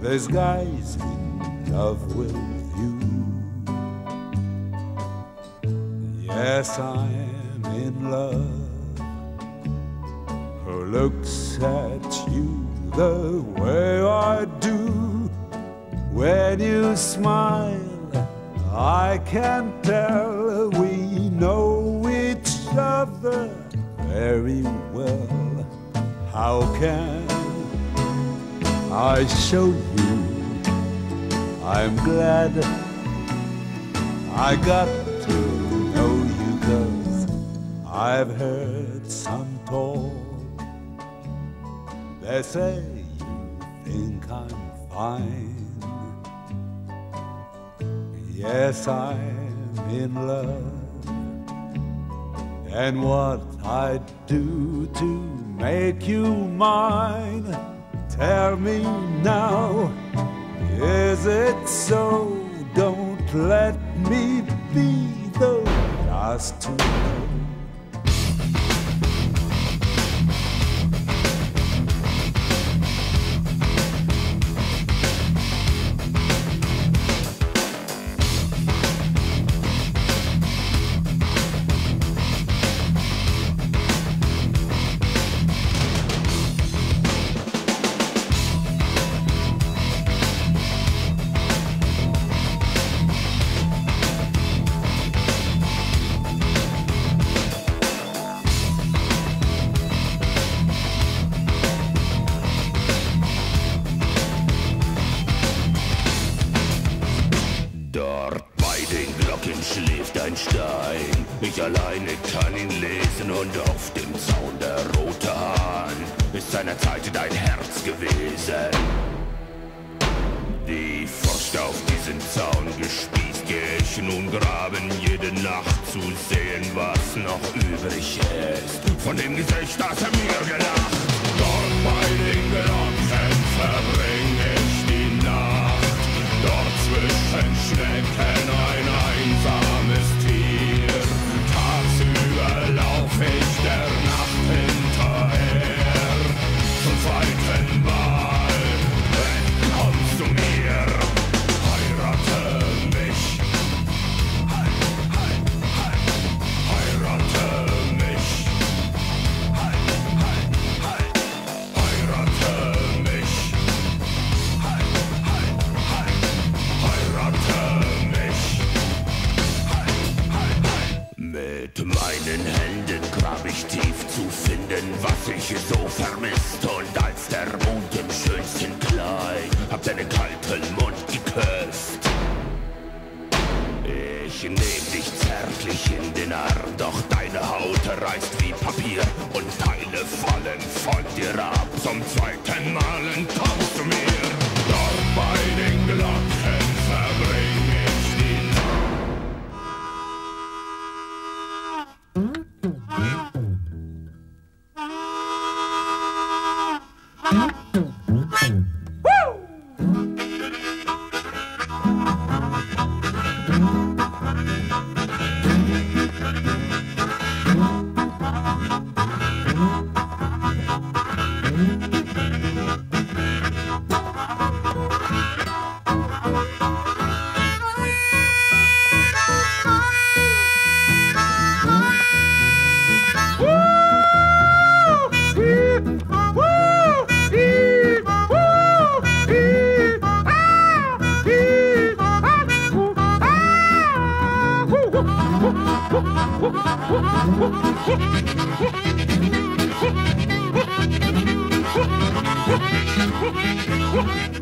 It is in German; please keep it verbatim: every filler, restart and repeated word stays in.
this guy's in love with you. Yes, I'm in love. Who looks at you the way I do? When you smile, I can tell we know each other very well. How can I show you? I'm glad I got to know you, 'cause I've heard some talk. They say you think I'm fine. Yes, I'm in love. And what I'd do to make you mine, tell me now, is it so? Don't let me be the last to know. Dort bei den Glocken schläft ein Stein. Ich alleine kann ihn lesen und auf dem Zaun der rote Hahn ist seinerzeit dein Herz gewesen. Die Furcht auf diesen Zaun gespießt, geh ich nun graben jede Nacht zu sehen, was noch übrig ist von dem Gesicht, das er mir gelacht. Dort bei den Glocken verbring ich die Nacht. Dort zwischen Schnecken ein einsames Tier. Tagsüber lauf ich der Nacht hinterher. Zum zweiten Mal kommst du mir, heirate mich. Hei, hei, hei. Heirate mich. Hei, hei, hei. Heirate mich. Hei, hei, hei. Heirate mich. Hei, hei, hei. Mit meinen Händen grab ich tief zu finden, was ich so vermisst. Und als der Mond im schönsten Kleid hab deinen kalten Mund geküsst. Ich nehm dich zärtlich in den Arm, doch deine Haut reißt wie Papier und Teile fallen von dir ab. Zum zweiten Mal entkommst du mir. Dort bei den Glocken verbring ich die Woo!